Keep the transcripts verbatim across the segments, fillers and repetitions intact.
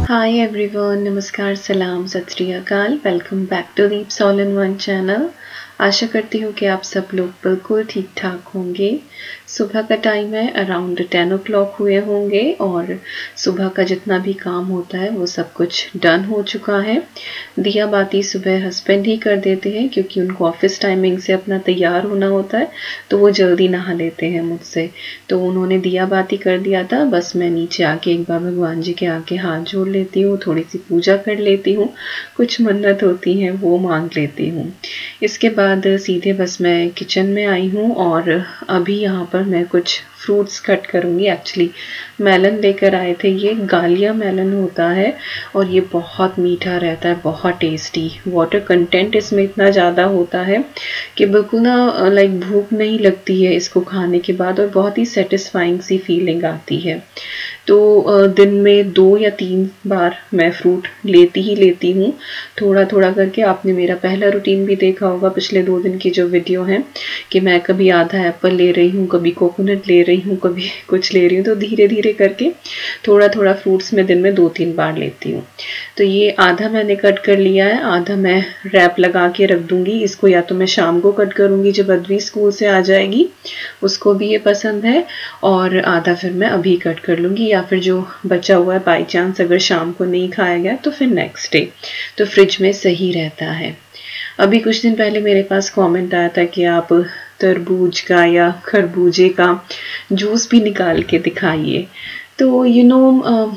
Hi everyone, नमस्कार, सलाम, सत श्री अकाल। Welcome back to Deep's all in one channel. आशा करती हूँ कि आप सब लोग बिल्कुल ठीक ठाक होंगे। सुबह का टाइम है, अराउंड टेन ओ क्लॉक हुए होंगे और सुबह का जितना भी काम होता है वो सब कुछ डन हो चुका है। दिया बाती सुबह हस्बैंड ही कर देते हैं क्योंकि उनको ऑफिस टाइमिंग से अपना तैयार होना होता है, तो वो जल्दी नहा लेते हैं मुझसे। तो उन्होंने दिया बाती कर दिया था, बस मैं नीचे आके एक बार भगवान जी के आगे हाथ जोड़ लेती हूँ, थोड़ी सी पूजा कर लेती हूँ, कुछ मन्नत होती हैं वो मांग लेती हूँ। इसके बाद सीधे बस मैं किचन में आई हूँ और अभी यहाँ पर मैं कुछ फ्रूट्स कट करूँगी। एक्चुअली मेलन लेकर आए थे, ये गालिया मेलन होता है और ये बहुत मीठा रहता है, बहुत टेस्टी। वाटर कंटेंट इसमें इतना ज़्यादा होता है कि बिल्कुल ना लाइक भूख नहीं लगती है इसको खाने के बाद और बहुत ही सेटिस्फाइंग सी फीलिंग आती है। तो दिन में दो या तीन बार मैं फ्रूट लेती ही लेती हूँ, थोड़ा थोड़ा करके। आपने मेरा पहला रूटीन भी देखा होगा, पिछले दो दिन की जो वीडियो है, कि मैं कभी आधा एप्पल ले रही हूँ, कभी कोकोनट ले रही हूँ, कभी कुछ ले रही हूँ। तो धीरे धीरे करके थोड़ा थोड़ा फ्रूट्स में दिन में दो तीन बार लेती हूँ। तो ये आधा मैंने कट कर लिया है, आधा मैं रैप लगा के रख दूँगी। इसको या तो मैं शाम को कट करूँगी जब अद्वी स्कूल से आ जाएगी, उसको भी ये पसंद है, और आधा फिर मैं अभी कट कर लूँगी, या फिर जो बचा हुआ है बाई चांस अगर शाम को नहीं खाया गया तो फिर नेक्स्ट डे, तो फ्रिज में सही रहता है। अभी कुछ दिन पहले मेरे पास कमेंट आया था कि आप तरबूज का या खरबूजे का जूस भी निकाल के दिखाइए। तो यू नो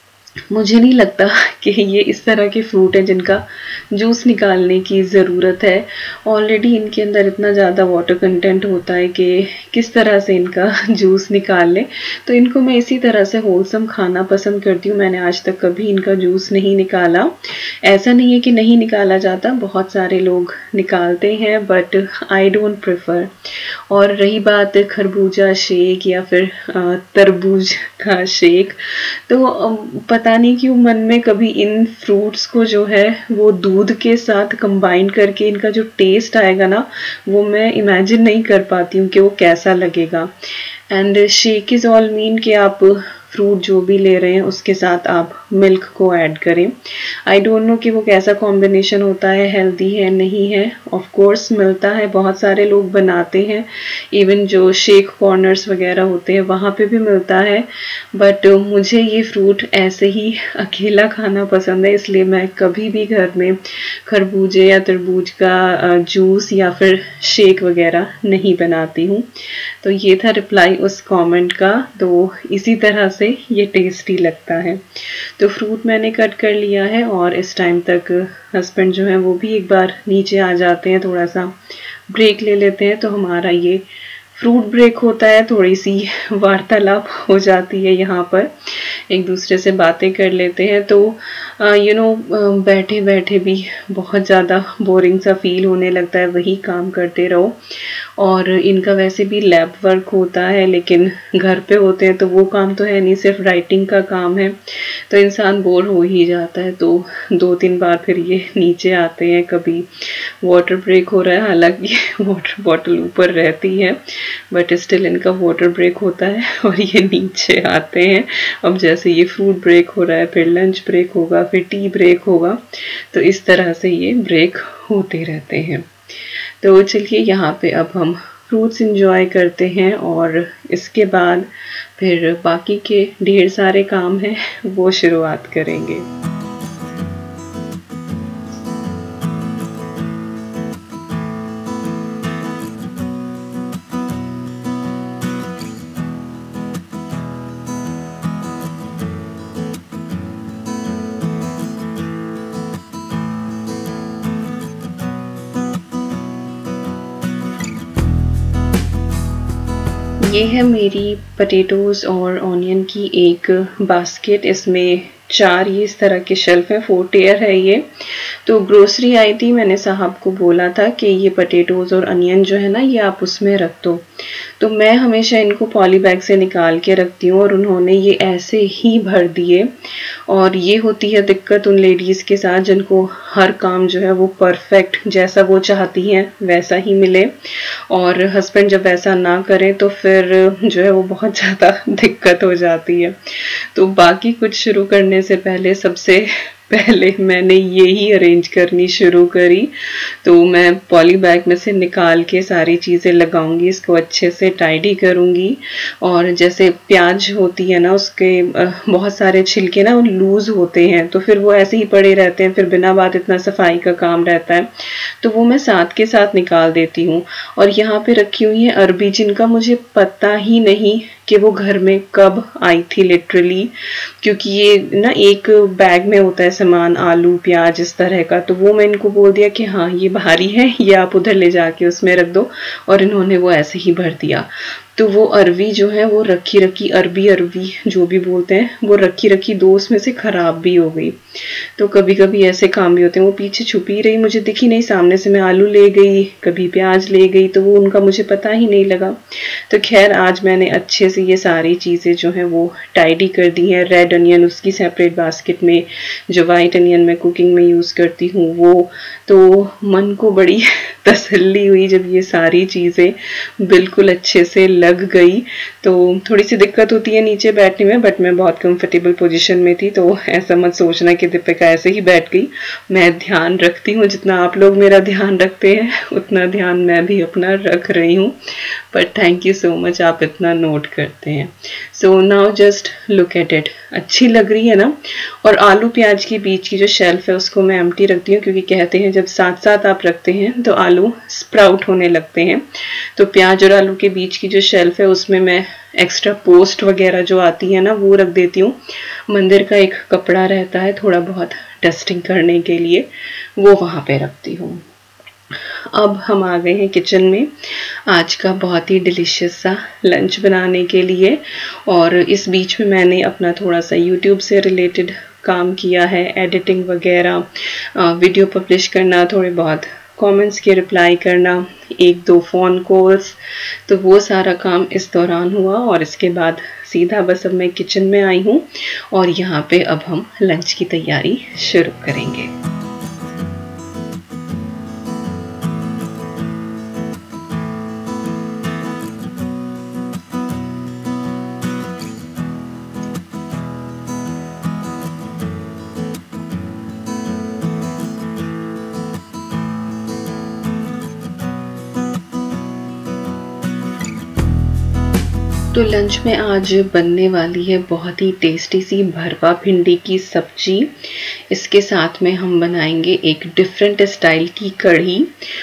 मुझे नहीं लगता कि ये इस तरह के फ्रूट हैं जिनका जूस निकालने की ज़रूरत है। ऑलरेडी इनके अंदर इतना ज़्यादा वाटर कंटेंट होता है कि किस तरह से इनका जूस निकाल लें। तो इनको मैं इसी तरह से होलसम खाना पसंद करती हूँ। मैंने आज तक कभी इनका जूस नहीं निकाला। ऐसा नहीं है कि नहीं निकाला जाता, बहुत सारे लोग निकालते हैं, बट आई डोंट प्रेफर। और रही बात खरबूजा शेक या फिर तरबूज का शेक, तो पता नहीं क्यों मन में कभी इन फ्रूट्स को जो है वो दूध के साथ कंबाइन करके इनका जो टेस्ट आएगा ना, वो मैं इमेजिन नहीं कर पाती हूँ कि वो कैसा लगेगा। And shake is all mean कि आप फ्रूट जो भी ले रहे हैं उसके साथ आप मिल्क को ऐड करें। आई डोंट नो कि वो कैसा कॉम्बिनेशन होता है, हेल्दी है नहीं है। ऑफ कोर्स मिलता है, बहुत सारे लोग बनाते हैं, इवन जो शेक कॉर्नर्स वगैरह होते हैं वहाँ पे भी मिलता है। बट मुझे ये फ्रूट ऐसे ही अकेला खाना पसंद है, इसलिए मैं कभी भी घर में खरबूजे या तरबूज का जूस या फिर शेक वगैरह नहीं बनाती हूँ। तो ये था रिप्लाई उस कमेंट का। तो इसी तरह से ये टेस्टी लगता है। तो फ्रूट मैंने कट कर लिया है और इस टाइम तक हस्बैंड जो है वो भी एक बार नीचे आ जाते हैं, थोड़ा सा ब्रेक ले लेते हैं। तो हमारा ये फ्रूट ब्रेक होता है, थोड़ी सी वार्तालाप हो जाती है, यहाँ पर एक दूसरे से बातें कर लेते हैं। तो यू नो बैठे बैठे भी बहुत ज़्यादा बोरिंग सा फील होने लगता है, वही काम करते रहो। और इनका वैसे भी लैब वर्क होता है, लेकिन घर पे होते हैं तो वो काम तो है नहीं, सिर्फ राइटिंग का काम है, तो इंसान बोर हो ही जाता है। तो दो तीन बार फिर ये नीचे आते हैं। कभी वाटर ब्रेक हो रहा है, हालांकि वाटर बॉटल ऊपर रहती है, बट स्टिल इनका वाटर ब्रेक होता है और ये नीचे आते हैं। अब जैसे ये फ्रूट ब्रेक हो रहा है, फिर लंच ब्रेक होगा, फिर टी ब्रेक होगा, तो इस तरह से ये ब्रेक होते रहते हैं। तो चलिए यहाँ पे अब हम फ्रूट्स इंजॉय करते हैं और इसके बाद फिर बाकी के ढेर सारे काम हैं वो शुरुआत करेंगे। ये है मेरी पटेटोज़ और ऑनियन की एक बास्केट। इसमें चार ये इस तरह के शेल्फ हैं, फोर टेयर है ये। तो ग्रोसरी आई थी, मैंने साहब को बोला था कि ये पटेटोज़ और अनियन जो है ना ये आप उसमें रख दो। तो मैं हमेशा इनको पॉली बैग से निकाल के रखती हूँ और उन्होंने ये ऐसे ही भर दिए। और ये होती है दिक्कत उन लेडीज़ के साथ जिनको हर काम जो है वो परफेक्ट जैसा वो चाहती हैं वैसा ही मिले, और हस्बैंड जब वैसा ना करें तो फिर जो है वो बहुत ज़्यादा दिक्कत हो जाती है। तो बाकी कुछ शुरू करने से पहले सबसे पहले मैंने ये ही अरेंज करनी शुरू करी। तो मैं पॉली बैग में से निकाल के सारी चीज़ें लगाऊंगी, इसको अच्छे से टाइडी करूंगी। और जैसे प्याज होती है ना, उसके बहुत सारे छिलके ना लूज होते हैं, तो फिर वो ऐसे ही पड़े रहते हैं, फिर बिना बात इतना सफाई का काम रहता है, तो वो मैं साथ के साथ निकाल देती हूँ। और यहाँ पे रखी हुई है अरबी, जिनका मुझे पता ही नहीं कि वो घर में कब आई थी लिटरली, क्योंकि ये ना एक बैग में होता है सामान, आलू प्याज इस तरह का। तो वो मैं इनको बोल दिया कि हाँ ये भारी है, ये आप उधर ले जाके उसमें रख दो, और इन्होंने वो ऐसे ही भर दिया। तो वो अरवी जो है वो रखी रखी अरबी अरवी जो भी बोलते हैं, वो रखी रखी दो उसमें से खराब भी हो गई। तो कभी कभी ऐसे काम भी होते हैं। वो पीछे छुपी रही, मुझे दिखी नहीं, सामने से मैं आलू ले गई, कभी प्याज ले गई, तो वो उनका मुझे पता ही नहीं लगा। तो खैर आज मैंने अच्छे से ये सारी चीज़ें जो हैं वो टाइडी कर दी हैं। रेड अनियन उसकी सेपरेट बास्केट में, जो वाइट अनियन मैं कुकिंग में यूज़ करती हूँ वो। तो मन को बड़ी तसल्ली हुई जब ये सारी चीज़ें बिल्कुल अच्छे से लग गई। तो थोड़ी सी दिक्कत होती है नीचे बैठने में, बट मैं बहुत कंफर्टेबल पोजीशन में थी, तो ऐसा मत सोचना कि दीपिका ऐसे ही बैठ गई। मैं ध्यान रखती हूँ, जितना आप लोग मेरा ध्यान रखते हैं उतना ध्यान मैं भी अपना रख रही हूँ। But thank you so much, आप इतना नोट करते हैं। So now just look at it, अच्छी लग रही है ना। और आलू प्याज के बीच की जो शेल्फ है उसको मैं एम्प्टी रखती हूँ, क्योंकि कहते हैं जब साथ साथ आप रखते हैं तो आलू स्प्राउट होने लगते हैं। तो प्याज और आलू के बीच की जो शेल्फ है उसमें मैं एक्स्ट्रा पोस्ट वगैरह जो आती है ना वो रख देती हूँ। मंदिर का एक कपड़ा रहता है थोड़ा बहुत डस्टिंग करने के लिए, वो वहाँ पे रखती हूँ। अब हम आ गए हैं किचन में आज का बहुत ही डिलीशियस सा लंच बनाने के लिए। और इस बीच में मैंने अपना थोड़ा सा यूट्यूब से रिलेटेड काम किया है, एडिटिंग वगैरह, वीडियो पब्लिश करना, थोड़े बहुत कमेंट्स के रिप्लाई करना, एक दो फ़ोन कॉल्स, तो वो सारा काम इस दौरान हुआ। और इसके बाद सीधा बस अब मैं किचन में आई हूँ और यहाँ पे अब हम लंच की तैयारी शुरू करेंगे। तो लंच में आज बनने वाली है बहुत ही टेस्टी सी भरवा भिंडी की सब्जी। इसके साथ में हम बनाएंगे एक डिफरेंट स्टाइल की कढ़ी,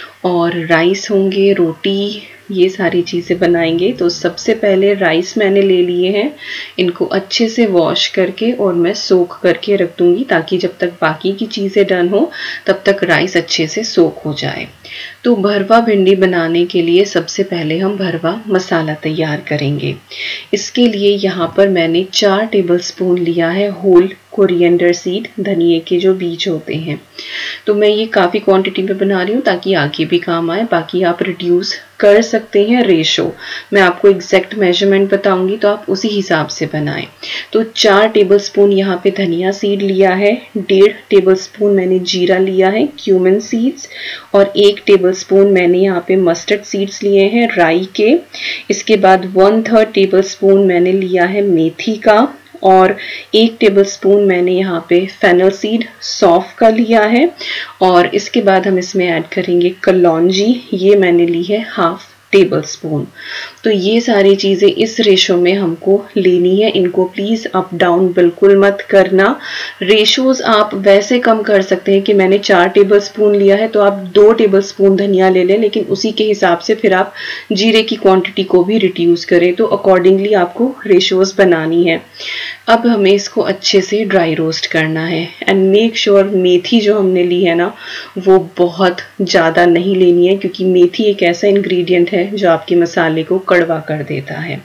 और राइस होंगे, रोटी, ये सारी चीज़ें बनाएंगे। तो सबसे पहले राइस मैंने ले लिए हैं, इनको अच्छे से वॉश करके और मैं सोक करके रख दूंगी, ताकि जब तक बाकी की चीज़ें डन हो तब तक राइस अच्छे से सोक हो जाए। तो भरवा भिंडी बनाने के लिए सबसे पहले हम भरवा मसाला तैयार करेंगे। इसके लिए यहाँ पर मैंने चार टेबलस्पून लिया है होल कोरिएंडर सीड, धनिए के जो बीज होते हैं। तो मैं ये काफ़ी क्वांटिटी में बना रही हूँ ताकि आगे भी काम आए, बाकी आप रिड्यूस कर सकते हैं रेशो। मैं आपको एग्जैक्ट मेजरमेंट बताऊंगी तो आप उसी हिसाब से बनाएं। तो चार टेबलस्पून यहाँ पे धनिया सीड लिया है, डेढ़ टेबलस्पून मैंने जीरा लिया है, क्यूमिन सीड्स, और एक टेबलस्पून मैंने यहाँ पे मस्टर्ड सीड्स लिए हैं राई के। इसके बाद वन थर्ड टेबलस्पून मैंने लिया है मेथी का, और एक टेबलस्पून मैंने यहाँ पे फेनल सीड सौंफ का लिया है। और इसके बाद हम इसमें ऐड करेंगे कलौंजी, ये मैंने ली है हाफ टेबल स्पून। तो ये सारी चीज़ें इस रेशो में हमको लेनी है, इनको प्लीज़ अप डाउन बिल्कुल मत करना। रेशोज आप वैसे कम कर सकते हैं कि मैंने चार टेबल स्पून लिया है तो आप दो टेबल स्पून धनिया ले लें, लेकिन उसी के हिसाब से फिर आप जीरे की क्वांटिटी को भी रिड्यूस करें। तो अकॉर्डिंगली आपको रेशोज बनानी है। अब हमें इसको अच्छे से ड्राई रोस्ट करना है एंड मेक श्योर मेथी जो हमने ली है ना वो बहुत ज़्यादा नहीं लेनी है, क्योंकि मेथी एक ऐसा इंग्रेडिएंट है जो आपके मसाले को कड़वा कर देता है।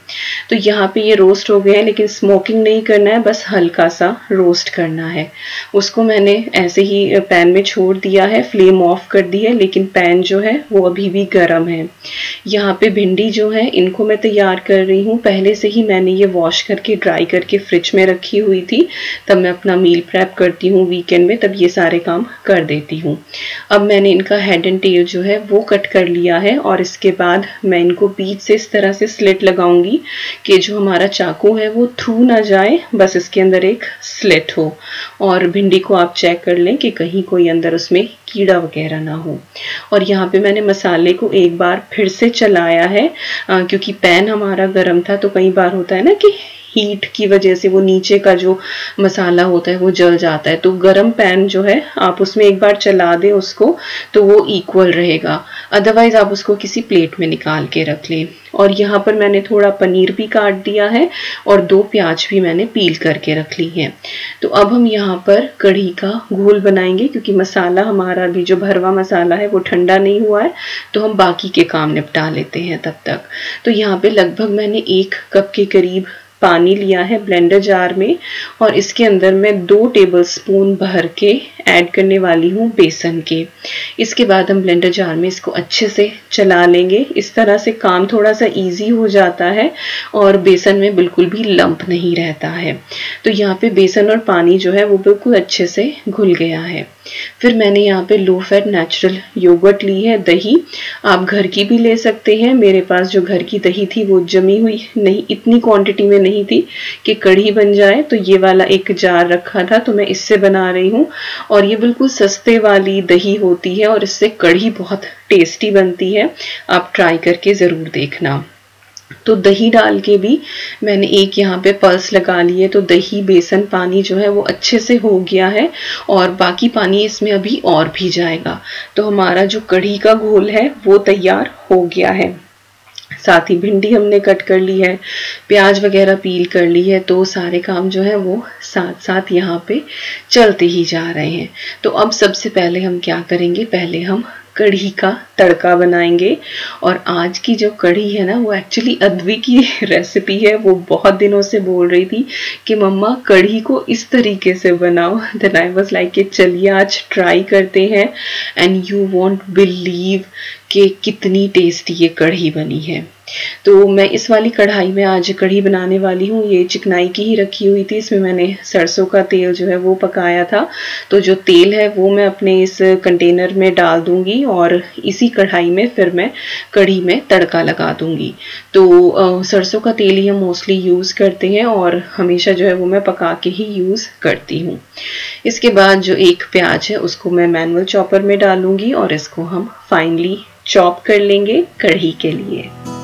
तो यहाँ पे ये रोस्ट हो गए हैं, लेकिन स्मोकिंग नहीं करना है, बस हल्का सा रोस्ट करना है। उसको मैंने ऐसे ही पैन में छोड़ दिया है, फ्लेम ऑफ कर दी है, लेकिन पैन जो है वो अभी भी गर्म है। यहाँ पे भिंडी जो है इनको मैं तैयार कर रही हूँ। पहले से ही मैंने ये वॉश करके ड्राई करके फ्रिज में रखी हुई थी, तब मैं अपना मील प्रेप करती हूँ वीकेंड में, तब ये सारे काम कर देती हूँ। अब मैंने इनका हेड एंड टेल जो है वो कट कर लिया है और इसके बाद मैं इनको बीच से इस तरह से स्लिट लगाऊंगी कि जो हमारा चाकू है वो थ्रू ना जाए, बस इसके अंदर एक स्लिट हो। और भिंडी को आप चेक कर लें कि कहीं कोई अंदर उसमें कीड़ा वगैरह ना हो। और यहाँ पे मैंने मसाले को एक बार फिर से चलाया है, आ, क्योंकि पैन हमारा गर्म था, तो कई बार होता है ना कि हीट की वजह से वो नीचे का जो मसाला होता है वो जल जाता है। तो गरम पैन जो है आप उसमें एक बार चला दें उसको, तो वो इक्वल रहेगा। अदरवाइज आप उसको किसी प्लेट में निकाल के रख लें। और यहाँ पर मैंने थोड़ा पनीर भी काट दिया है और दो प्याज भी मैंने पील करके रख ली है। तो अब हम यहाँ पर कढ़ी का घोल बनाएंगे, क्योंकि मसाला हमारा भी जो भरवा मसाला है वो ठंडा नहीं हुआ है, तो हम बाकी के काम निपटा लेते हैं तब तक। तो यहाँ पे लगभग मैंने एक कप के करीब पानी लिया है ब्लेंडर जार में, और इसके अंदर मैं दो टेबलस्पून भर के ऐड करने वाली हूँ बेसन के। इसके बाद हम ब्लेंडर जार में इसको अच्छे से चला लेंगे। इस तरह से काम थोड़ा सा इजी हो जाता है और बेसन में बिल्कुल भी लंप नहीं रहता है। तो यहाँ पे बेसन और पानी जो है वो बिल्कुल अच्छे से घुल गया है। फिर मैंने यहाँ पे लो फैट नेचुरल योगर्ट ली है, दही आप घर की भी ले सकते हैं। मेरे पास जो घर की दही थी वो जमी हुई नहीं, इतनी क्वांटिटी में नहीं थी कि कढ़ी बन जाए, तो ये वाला एक जार रखा था तो मैं इससे बना रही हूँ। और ये बिल्कुल सस्ते वाली दही होती है और इससे कढ़ी बहुत टेस्टी बनती है, आप ट्राई करके ज़रूर देखना। तो दही डाल के भी मैंने एक यहाँ पे पल्स लगा ली है, तो दही बेसन पानी जो है वो अच्छे से हो गया है और बाकी पानी इसमें अभी और भी जाएगा। तो हमारा जो कढ़ी का घोल है वो तैयार हो गया है। साथ ही भिंडी हमने कट कर ली है, प्याज वगैरह पील कर ली है, तो सारे काम जो है वो साथ साथ यहाँ पे चलते ही जा रहे हैं। तो अब सबसे पहले हम क्या करेंगे, पहले हम कढ़ी का तड़का बनाएंगे। और आज की जो कढ़ी है ना वो एक्चुअली अद्वी की रेसिपी है। वो बहुत दिनों से बोल रही थी कि मम्मा कढ़ी को इस तरीके से बनाओ। देन आई वाज लाइक कि चलिए आज ट्राई करते हैं, एंड यू वॉन्ट बिलीव कि कितनी टेस्टी ये कढ़ी बनी है। तो मैं इस वाली कढ़ाई में आज कढ़ी बनाने वाली हूँ। ये चिकनाई की ही रखी हुई थी, इसमें मैंने सरसों का तेल जो है वो पकाया था। तो जो तेल है वो मैं अपने इस कंटेनर में डाल दूंगी और इसी कढ़ाई में फिर मैं कढ़ी में तड़का लगा दूंगी। तो आ, सरसों का तेल ही हम मोस्टली यूज़ करते हैं और हमेशा जो है वो मैं पका के ही यूज़ करती हूँ। इसके बाद जो एक प्याज है उसको मैं मैनुअल चॉपर में डालूंगी और इसको हम फाइनली चॉप कर लेंगे कढ़ी के लिए।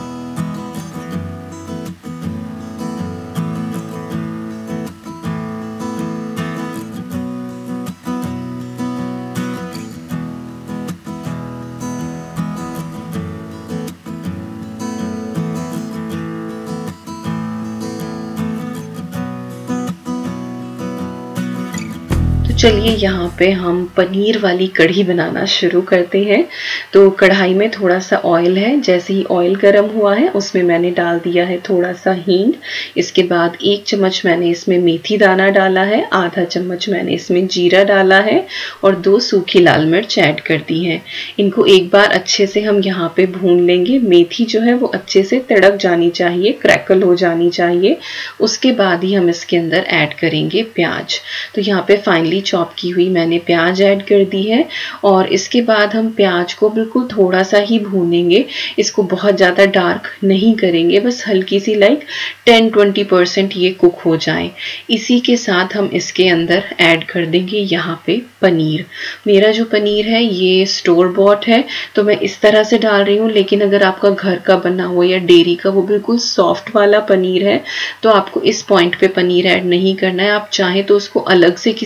चलिए यहाँ पे हम पनीर वाली कढ़ी बनाना शुरू करते हैं। तो कढ़ाई में थोड़ा सा ऑयल है, जैसे ही ऑयल गर्म हुआ है उसमें मैंने डाल दिया है थोड़ा सा हींग। इसके बाद एक चम्मच मैंने इसमें मेथी दाना डाला है, आधा चम्मच मैंने इसमें जीरा डाला है और दो सूखी लाल मिर्च ऐड कर दी है। इनको एक बार अच्छे से हम यहाँ पे भून लेंगे। मेथी जो है वो अच्छे से तड़क जानी चाहिए, क्रैकल हो जानी चाहिए। उसके बाद ही हम इसके अंदर ऐड करेंगे प्याज। तो यहाँ पे फाइनली चॉप की हुई मैंने प्याज ऐड कर दी है और इसके बाद हम प्याज को बिल्कुल थोड़ा सा ही भूनेंगे। इसको बहुत ज़्यादा डार्क नहीं करेंगे, बस हल्की सी लाइक टेन ट्वेंटी परसेंट ये कुक हो जाए। इसी के साथ हम इसके अंदर ऐड कर देंगे यहाँ पे पनीर। मेरा जो पनीर है ये स्टोर बॉट है, तो मैं इस तरह से डाल रही हूँ, लेकिन अगर आपका घर का बना हो या डेयरी का वो बिल्कुल सॉफ्ट वाला पनीर है तो आपको इस पॉइंट पे पनीर ऐड नहीं करना है। आप चाहें तो उसको अलग से किसी पैन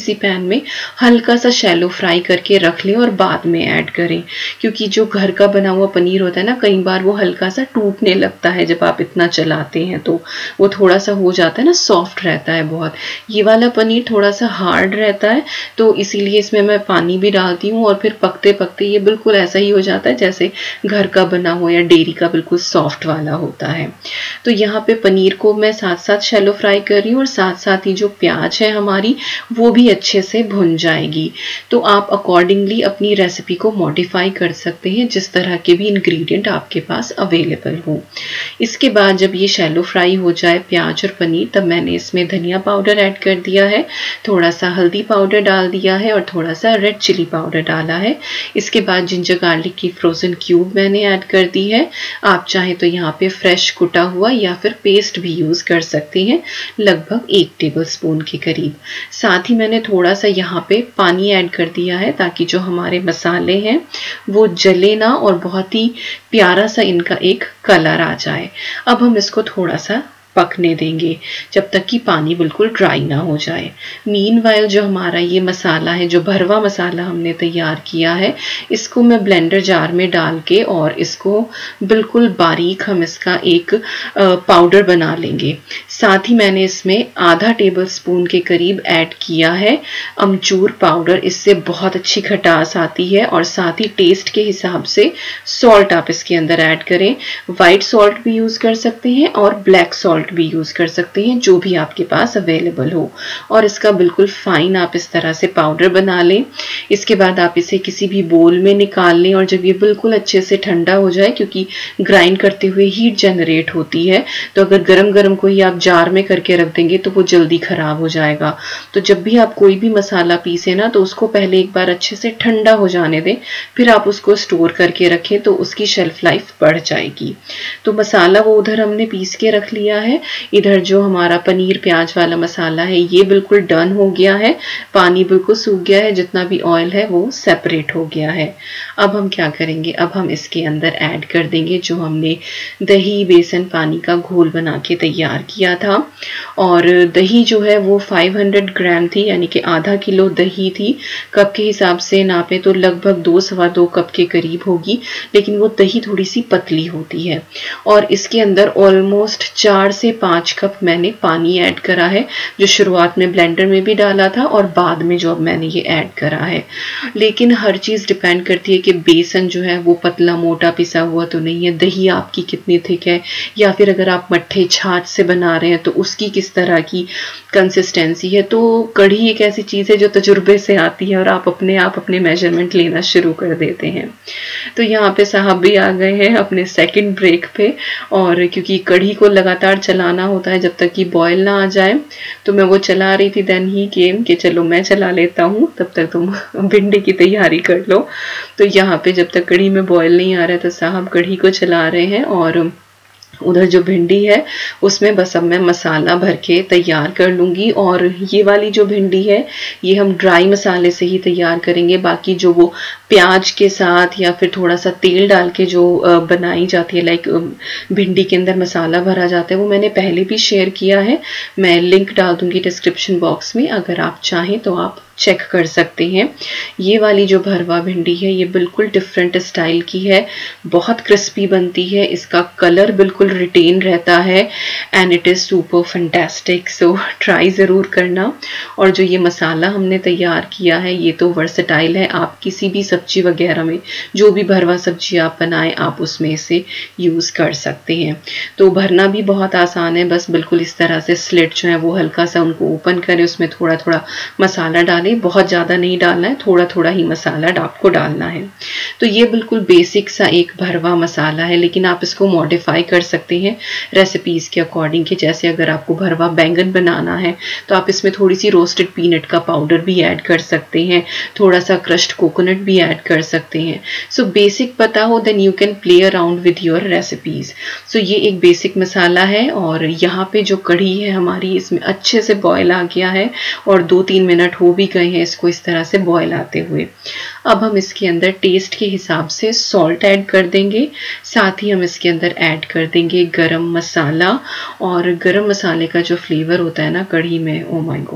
में हल्का सा शैलो फ्राई करके रख लें और बाद में ऐड करें, क्योंकि जो घर का बना हुआ पनीर होता है ना, कई बार वो हल्का सा टूटने लगता है जब आप इतना चलाते हैं, तो वो थोड़ा सा हो जाता है ना, सॉफ्ट रहता है बहुत। ये वाला पनीर थोड़ा सा हार्ड रहता है, तो इसीलिए इसमें मैं पानी भी डालती हूँ और फिर पकते पकते ये बिल्कुल ऐसा ही हो जाता है जैसे घर का बना हुआ या डेयरी का बिल्कुल सॉफ्ट वाला होता है। तो यहाँ पे पनीर को मैं साथ साथ शैलो फ्राई कर रही हूँ और साथ साथ ही जो प्याज है हमारी वो भी अच्छे से भुन जाएगी। तो आप अकॉर्डिंगली अपनी रेसिपी को मॉडिफाई कर सकते हैं जिस तरह के भी इंग्रेडिएंट आपके पास अवेलेबल हो। इसके बाद जब ये शैलो फ्राई हो जाए प्याज और पनीर, तब मैंने इसमें धनिया पाउडर ऐड कर दिया है, थोड़ा सा हल्दी पाउडर डाल दिया है और थोड़ा सा रेड चिली पाउडर डाला है। इसके बाद जिंजर गार्लिक की फ्रोजन क्यूब मैंने ऐड कर दी है। आप चाहे तो यहाँ पे फ्रेश कुटा हुआ या फिर पेस्ट भी यूज कर सकते हैं, लगभग एक टेबल स्पून के करीब। साथ ही मैंने थोड़ा सा यहाँ पे पानी ऐड कर दिया है ताकि जो हमारे मसाले हैं वो जले ना और बहुत ही प्यारा सा इनका एक कलर आ जाए। अब हम इसको थोड़ा सा पकने देंगे जब तक कि पानी बिल्कुल ड्राई ना हो जाए। मीनवाइल जो हमारा ये मसाला है, जो भरवा मसाला हमने तैयार किया है, इसको मैं ब्लेंडर जार में डाल के और इसको बिल्कुल बारीक हम इसका एक पाउडर बना लेंगे। साथ ही मैंने इसमें आधा टेबल स्पून के करीब ऐड किया है अमचूर पाउडर। इससे बहुत अच्छी खटास आती है और साथ ही टेस्ट के हिसाब से सॉल्ट आप इसके अंदर ऐड करें। वाइट सॉल्ट भी यूज कर सकते हैं और ब्लैक सॉल्ट भी यूज कर सकते हैं, जो भी आपके पास अवेलेबल हो। और इसका बिल्कुल फाइन आप इस तरह से पाउडर बना लें। इसके बाद आप इसे किसी भी बोल में निकाल लें और जब ये बिल्कुल अच्छे से ठंडा हो जाए, क्योंकि ग्राइंड करते हुए हीट जनरेट होती है, तो अगर गरम गरम को ही आप जार में करके रख देंगे तो वो जल्दी खराब हो जाएगा। तो जब भी आप कोई भी मसाला पीसे ना, तो उसको पहले एक बार अच्छे से ठंडा हो जाने दें, फिर आप उसको स्टोर करके रखें तो उसकी शेल्फ लाइफ बढ़ जाएगी। तो मसाला वो उधर हमने पीस के रख लिया है। इधर जो हमारा पनीर प्याज वाला मसाला है ये बिल्कुल डन हो गया है, पानी बिल्कुल सूख गया है, जितना भी ऑयल है वो सेपरेट हो गया है। अब हम क्या करेंगे, अब हम इसके अंदर ऐड कर देंगे जो हमने दही बेसन पानी का घोल बना के तैयार किया था। और दही जो है वो पाँच सौ ग्राम थी, यानी कि आधा किलो दही थी। कप के हिसाब से नापे तो लगभग दो सवा दो कप के करीब होगी, लेकिन वो दही थोड़ी सी पतली होती है। और इसके अंदर ऑलमोस्ट चार से पाँच कप मैंने पानी ऐड करा है, जो शुरुआत में ब्लेंडर में भी डाला था और बाद में जो अब मैंने ये ऐड करा है। लेकिन हर चीज़ डिपेंड करती है कि बेसन जो है वो पतला मोटा पिसा हुआ तो नहीं है, दही आपकी कितनी थिक है, या फिर अगर आप मट्ठे छाछ से बना रहे हैं तो उसकी किस तरह की कंसिस्टेंसी है। तो कढ़ी एक ऐसी चीज़ है जो तजुर्बे से आती है और आप अपने आप अपने मेजरमेंट लेना शुरू कर देते हैं। तो यहाँ पे साहब भी आ गए हैं अपने सेकंड ब्रेक पे, और क्योंकि कढ़ी को लगातार चलाना होता है जब तक कि बॉयल ना आ जाए, तो मैं वो चला रही थी। देन ही केम कि चलो मैं चला लेता हूँ, तब तक तुम भिंडी की तैयारी कर लो। तो यहाँ पे जब तक कढ़ी में बॉयल नहीं आ रहा है तो साहब कढ़ी को चला रहे हैं, और उधर जो भिंडी है उसमें बस अब मैं मसाला भर के तैयार कर लूँगी। और ये वाली जो भिंडी है ये हम ड्राई मसाले से ही तैयार करेंगे। बाकी जो वो प्याज के साथ या फिर थोड़ा सा तेल डाल के जो बनाई जाती है, लाइक भिंडी के अंदर मसाला भरा जाता है, वो मैंने पहले भी शेयर किया है। मैं लिंक डाल दूँगी डिस्क्रिप्शन बॉक्स में, अगर आप चाहें तो आप चेक कर सकते हैं। ये वाली जो भरवा भिंडी है ये बिल्कुल डिफरेंट स्टाइल की है, बहुत क्रिस्पी बनती है, इसका कलर बिल्कुल रिटेन रहता है, and it is super fantastic. So try ज़रूर करना। और जो ये मसाला हमने तैयार किया है ये तो वर्सेटाइल है, आप किसी भी सब्जी वगैरह में, जो भी भरवा सब्जी आप बनाएं आप उसमें इसे यूज़ कर सकते हैं। तो भरना भी बहुत आसान है, बस बिल्कुल इस तरह से स्लिट जो है वो हल्का सा उनको ओपन करें, उसमें थोड़ा थोड़ा मसाला डालें, बहुत ज़्यादा नहीं डालना है, थोड़ा थोड़ा ही मसाला आपको डालना है। तो ये बिल्कुल बेसिक सा एक भरवा मसाला है, लेकिन आप इसको मॉडिफाई कर सकते हैं रेसिपीज़ के अकॉर्डिंग के। जैसे अगर आपको भरवा बैंगन बनाना है तो आप इसमें थोड़ी सी रोस्टेड पीनट का पाउडर भी ऐड कर सकते हैं, थोड़ा सा क्रश्ड कोकोनट भी ऐड कर सकते हैं। सो बेसिक पता हो then you can play around with your recipes. So ये एक बेसिक मसाला है। और यहाँ पे जो कढ़ी है हमारी इसमें अच्छे से बॉयल आ गया है और दो तीन मिनट हो भी गए हैं इसको इस तरह से बॉयल आते हुए। अब हम इसके अंदर टेस्ट के हिसाब से सॉल्ट ऐड कर देंगे, साथ ही हम इसके अंदर ऐड कर देंगे गरम मसाला। और गरम मसाले का जो फ्लेवर होता है ना कढ़ी में, ओ माय गॉड,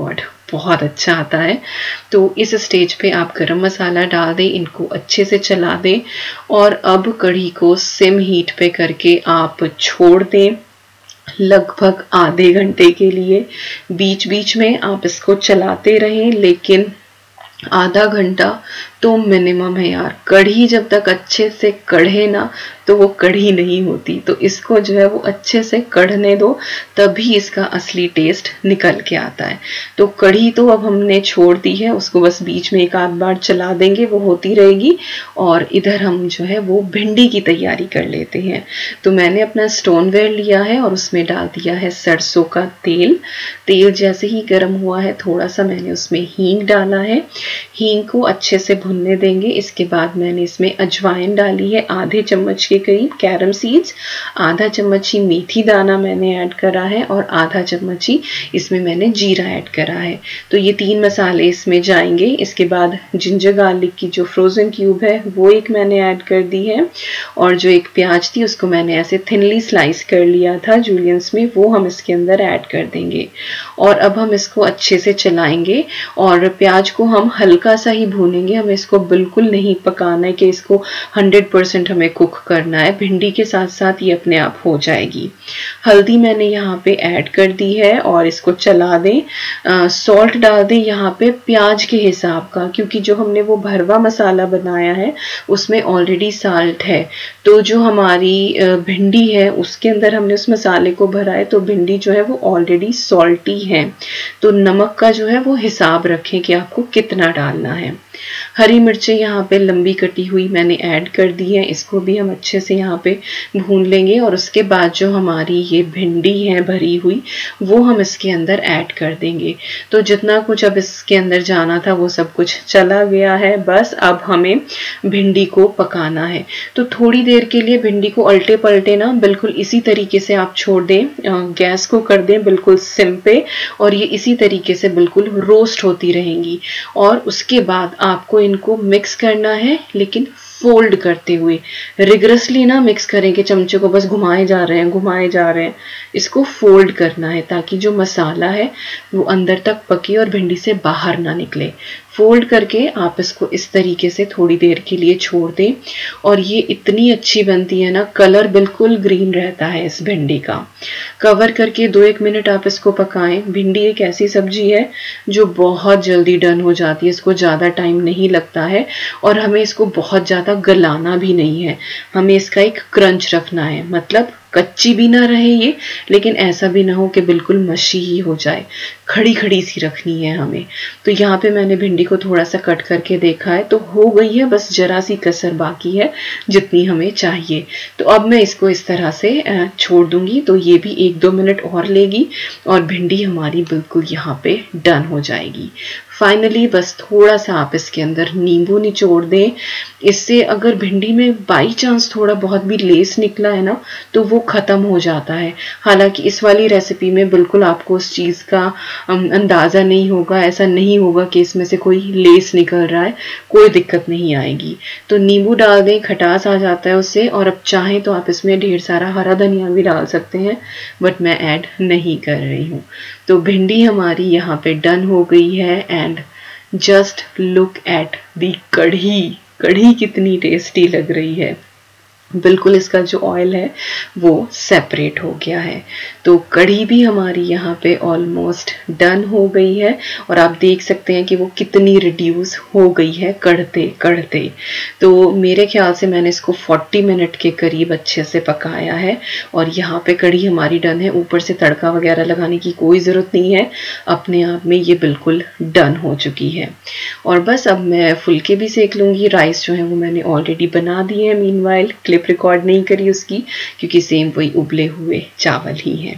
बहुत अच्छा आता है। तो इस स्टेज पे आप गरम मसाला डाल दें, इनको अच्छे से चला दें और अब कढ़ी को सिम हीट पे करके आप छोड़ दें लगभग आधे घंटे के लिए। बीच बीच में आप इसको चलाते रहें, लेकिन आधा घंटा तो मिनिमम है यार। कढ़ी जब तक अच्छे से कढ़े ना तो वो कढ़ी नहीं होती, तो इसको जो है वो अच्छे से कढ़ने दो, तभी इसका असली टेस्ट निकल के आता है। तो कढ़ी तो अब हमने छोड़ दी है, उसको बस बीच में एक आध बार चला देंगे, वो होती रहेगी। और इधर हम जो है वो भिंडी की तैयारी कर लेते हैं। तो मैंने अपना स्टोनवेयर लिया है और उसमें डाल दिया है सरसों का तेल। तेल जैसे ही गर्म हुआ है, थोड़ा सा मैंने उसमें हींग डाला है। हींग को अच्छे से भुनने देंगे। इसके बाद मैंने इसमें अजवाइन डाली है आधे चम्मच के करीब, कैरम सीड्स, आधा चम्मच ही मेथी दाना मैंने ऐड करा है और आधा चम्मच ही इसमें मैंने जीरा ऐड करा है। तो ये तीन मसाले इसमें जाएंगे। इसके बाद जिंजर गार्लिक की जो फ्रोजन क्यूब है वो एक मैंने ऐड कर दी है, और जो एक प्याज थी उसको मैंने ऐसे थिनली स्लाइस कर लिया था जूलियंस में, वो हम इसके अंदर ऐड कर देंगे। और अब हम इसको अच्छे से चलाएंगे और प्याज को हम हल्का सा ही भूनेंगे। हमें इसको बिल्कुल नहीं पकाना है कि इसको हंड्रेड परसेंट हमें कुक करना है। भिंडी के साथ साथ ये अपने आप हो जाएगी। हल्दी मैंने यहाँ पे ऐड कर दी है और इसको चला दें। सॉल्ट डाल दें यहाँ पे प्याज के हिसाब का, क्योंकि जो हमने वो भरवा मसाला बनाया है उसमें ऑलरेडी साल्ट है। तो जो हमारी भिंडी है उसके अंदर हमने उस मसाले को भरा है, तो भिंडी जो है वो ऑलरेडी सॉल्टी है। तो नमक का जो है वो हिसाब रखें कि आपको कितना डालना है। हरी मिर्चें यहाँ पे लंबी कटी हुई मैंने ऐड कर दी है, इसको भी हम अच्छे से यहाँ पे भून लेंगे। और उसके बाद जो हमारी ये भिंडी है भरी हुई वो हम इसके अंदर ऐड कर देंगे। तो जितना कुछ अब इसके अंदर जाना था वो सब कुछ चला गया है। बस अब हमें भिंडी को पकाना है। तो थोड़ी देर के लिए भिंडी को उल्टे पलटे ना बिल्कुल इसी तरीके से आप छोड़ दें, गैस को कर दें बिल्कुल सिम पे, और ये इसी तरीके से बिल्कुल रोस्ट होती रहेंगी। और उसके बाद आपको इनको मिक्स करना है, लेकिन फोल्ड करते हुए। रिगरसली ना मिक्स करें कि चमचे को बस घुमाए जा रहे हैं घुमाए जा रहे हैं। इसको फोल्ड करना है ताकि जो मसाला है वो अंदर तक पके और भिंडी से बाहर ना निकले। फोल्ड करके आप इसको इस तरीके से थोड़ी देर के लिए छोड़ दें, और ये इतनी अच्छी बनती है ना, कलर बिल्कुल ग्रीन रहता है इस भिंडी का। कवर करके दो एक मिनट आप इसको पकाएं। भिंडी एक ऐसी सब्जी है जो बहुत जल्दी डन हो जाती है, इसको ज़्यादा टाइम नहीं लगता है, और हमें इसको बहुत ज़्यादा गलाना भी नहीं है। हमें इसका एक क्रंच रखना है, मतलब कच्ची भी ना रहे ये, लेकिन ऐसा भी ना हो कि बिल्कुल मशी ही हो जाए, खड़ी खड़ी सी रखनी है हमें। तो यहाँ पे मैंने भिंडी को थोड़ा सा कट करके देखा है, तो हो गई है, बस जरा सी कसर बाकी है जितनी हमें चाहिए। तो अब मैं इसको इस तरह से छोड़ दूंगी, तो ये भी एक दो मिनट और लेगी और भिंडी हमारी बिल्कुल यहाँ पे डन हो जाएगी। फाइनली बस थोड़ा सा आप इसके अंदर नींबू निचोड़ दें। इससे अगर भिंडी में बाई चांस थोड़ा बहुत भी लेस निकला है ना तो वो ख़त्म हो जाता है। हालांकि इस वाली रेसिपी में बिल्कुल आपको उस चीज़ का अंदाज़ा नहीं होगा, ऐसा नहीं होगा कि इसमें से कोई लेस निकल रहा है, कोई दिक्कत नहीं आएगी। तो नींबू डाल दें, खटास आ जाता है उससे। और अब चाहें तो आप इसमें ढेर सारा हरा धनिया भी डाल सकते हैं, बट मैं ऐड नहीं कर रही हूँ। तो भिंडी हमारी यहाँ पे डन हो गई है। And just look at the kadhi. Kadhi कितनी टेस्टी लग रही है, बिल्कुल इसका जो ऑयल है वो सेपरेट हो गया है। तो कढ़ी भी हमारी यहाँ पे ऑलमोस्ट डन हो गई है, और आप देख सकते हैं कि वो कितनी रिड्यूस हो गई है कढ़ते कढ़ते। तो मेरे ख्याल से मैंने इसको चालीस मिनट के करीब अच्छे से पकाया है, और यहाँ पे कढ़ी हमारी डन है। ऊपर से तड़का वगैरह लगाने की कोई ज़रूरत नहीं है, अपने आप में ये बिल्कुल डन हो चुकी है। और बस अब मैं फुलके भी सेक लूँगी। राइस जो है वो मैंने ऑलरेडी बना दिए हैं, मीनवाइल क्लिप रिकॉर्ड नहीं करी उसकी, क्योंकि सेम वही उबले हुए चावल ही हैं।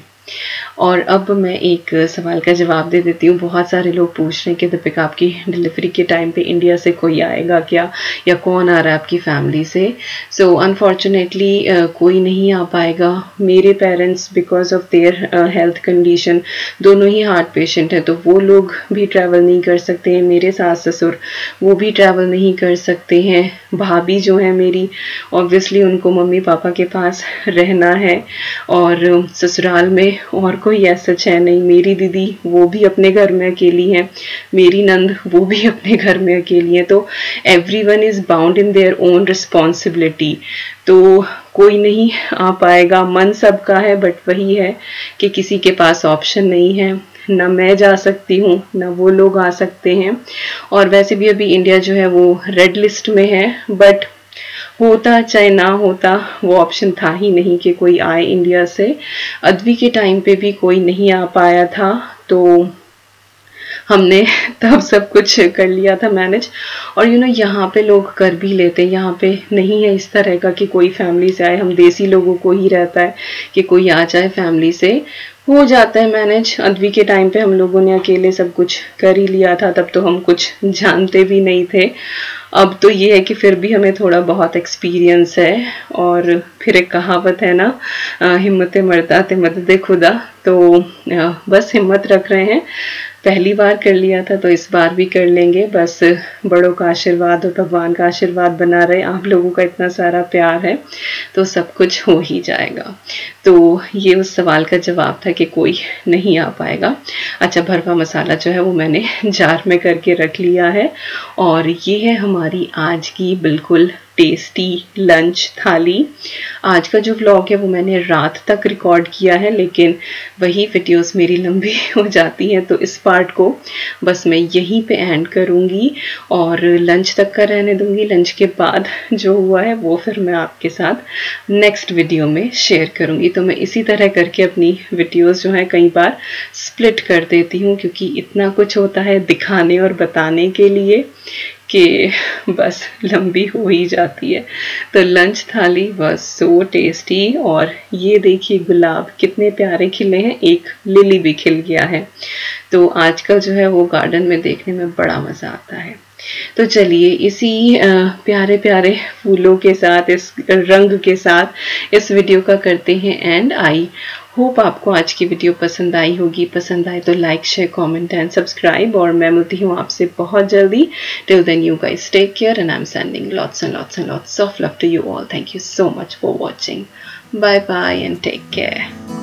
और अब मैं एक सवाल का जवाब दे देती हूँ। बहुत सारे लोग पूछ रहे हैं कि दीपिका आपकी डिलीवरी के टाइम पे इंडिया से कोई आएगा क्या, या कौन आ रहा है आपकी फैमिली से। सो अनफॉर्चुनेटली कोई नहीं आ पाएगा। मेरे parents because of their health condition दोनों ही हार्ट पेशेंट हैं, तो वो लोग भी ट्रैवल नहीं कर सकते हैं। मेरे सास ससुर वो भी ट्रैवल नहीं कर सकते हैं। भाभी जो है मेरी, ऑब्वियसली उनको मम्मी पापा के पास रहना है, और ससुराल में और कोई ऐसा है नहीं। मेरी दीदी वो भी अपने घर में अकेली हैं, मेरी नंद वो भी अपने घर में अकेली हैं। तो everyone is bound in their own responsibility. तो कोई नहीं आ पाएगा, मन सबका है, बट वही है कि किसी के पास ऑप्शन नहीं है। ना मैं जा सकती हूँ ना वो लोग आ सकते हैं। और वैसे भी अभी इंडिया जो है वो रेड लिस्ट में है, बट होता चाहे ना होता वो ऑप्शन था ही नहीं कि कोई आए इंडिया से। अद्वी के टाइम पे भी कोई नहीं आ पाया था, तो हमने तब सब कुछ कर लिया था मैनेज। और यू नो यहाँ पे लोग कर भी लेते हैं, यहाँ पे नहीं है इस तरह का कि कोई फैमिली से आए। हम देसी लोगों को ही रहता है कि कोई आ जाए फैमिली से, हो जाता है मैनेज। अद्वी के टाइम पे हम लोगों ने अकेले सब कुछ कर ही लिया था, तब तो हम कुछ जानते भी नहीं थे। अब तो ये है कि फिर भी हमें थोड़ा बहुत एक्सपीरियंस है। और फिर एक कहावत है ना, हिम्मत मर्दा ते मदद खुदा। तो बस हिम्मत रख रहे हैं, पहली बार कर लिया था तो इस बार भी कर लेंगे। बस बड़ों का आशीर्वाद और भगवान का आशीर्वाद बना रहे, आप लोगों का इतना सारा प्यार है तो सब कुछ हो ही जाएगा। तो ये उस सवाल का जवाब था कि कोई नहीं आ पाएगा। अच्छा, भरवा मसाला जो है वो मैंने जार में करके रख लिया है। और ये है हमारी आज की बिल्कुल टेस्टी लंच थाली। आज का जो व्लॉग है वो मैंने रात तक रिकॉर्ड किया है, लेकिन वही वीडियोस मेरी लंबी हो जाती हैं, तो इस पार्ट को बस मैं यहीं पे एंड करूँगी और लंच तक का रहने दूँगी। लंच के बाद जो हुआ है वो फिर मैं आपके साथ नेक्स्ट वीडियो में शेयर करूँगी। तो मैं इसी तरह करके अपनी वीडियोस जो है कई बार स्प्लिट कर देती हूँ, क्योंकि इतना कुछ होता है दिखाने और बताने के लिए कि बस लंबी हो ही जाती है। तो लंच थाली वाज सो टेस्टी। और ये देखिए गुलाब कितने प्यारे खिले हैं, एक लिली भी खिल गया है। तो आजकल जो है वो गार्डन में देखने में बड़ा मज़ा आता है। तो चलिए इसी प्यारे प्यारे फूलों के साथ, इस रंग के साथ इस वीडियो का करते हैं एंड। आई होप आपको आज की वीडियो पसंद आई होगी। पसंद आए तो like share comment and subscribe. और मैं मिलती हूँ आपसे बहुत जल्दी। Till then you guys take care and I am sending lots and lots and lots of love to you all. Thank you so much for watching. Bye bye and take care.